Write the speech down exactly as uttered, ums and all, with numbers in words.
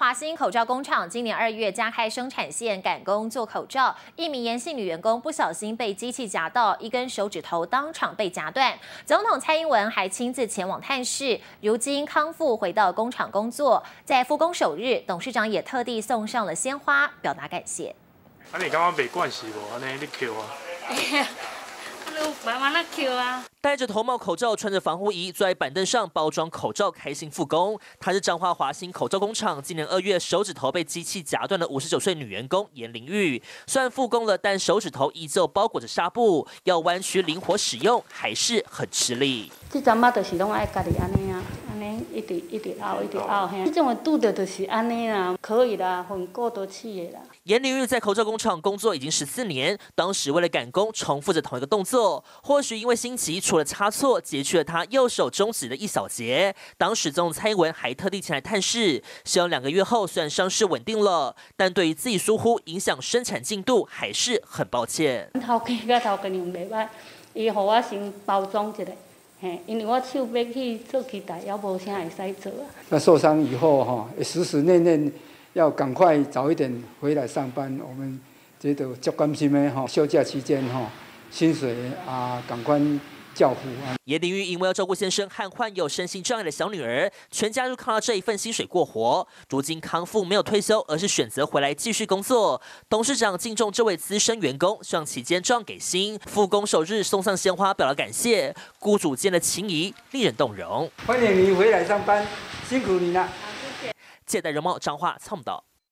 华兴口罩工厂今年二月加开生产线赶工做口罩，一名严姓女员工不小心被机器夹到，一根手指头当场被夹断。总统蔡英文还亲自前往探视，如今康复回到工厂工作。在复工首日，董事长也特地送上了鲜花，表达感谢。 啊，你感觉袂惯势无？安尼你扣啊？ 慢慢的扣啊。 戴着头帽口罩，穿着防护衣，坐在板凳上包装口罩，开心复工。她是彰化华兴口罩工厂今年二月手指头被机器夹断的五十九岁女员工严玲玉。虽然复工了，但手指头依旧包裹着纱布，要弯曲灵活使用还是很吃力。 这阵嘛，就是拢爱家己安尼啊，安尼一直一直拗，一直拗嘿。这种的拄着就是安尼啦，可以啦，很过得去的啦。 严玲玉在口罩工厂工作已经十四年，当时为了赶工，重复着同一个动作。或许因为心急，出了差错，截去了她右手中指的一小节。当时总统蔡英文还特地前来探视，希望两个月后虽然伤势稳定了，但对于自己疏忽影响生产进度，还是很抱歉。 头家甲头家娘袂歹，伊予我先包装一下。嘿，因为我手要去做期待，也无啥会使做啊。 那受伤以后哈，时时念念要赶快早一点回来上班。我们觉得足甘心的哈，休假期间哈，薪水啊赶快叫付啊。 严玲玉因为要照顾先生和患有身心障碍的小女儿，全家就靠到这一份薪水过活。如今康复没有退休，而是选择回来继续工作。董事长敬重这位资深员工，希望期间照样给薪。复工首日送上鲜花表达感谢，雇主间的情谊令人动容。 欢迎你回来上班，辛苦你了。 借代容貌彰化参谋道。